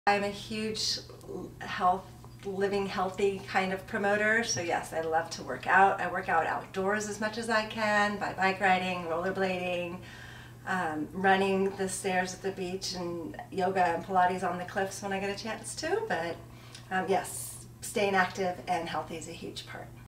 I'm a huge health, living healthy kind of promoter, so yes, I love to work out. I work out outdoors as much as I can by bike riding, rollerblading, running the stairs at the beach, and yoga and Pilates on the cliffs when I get a chance to. But yes, staying active and healthy is a huge part.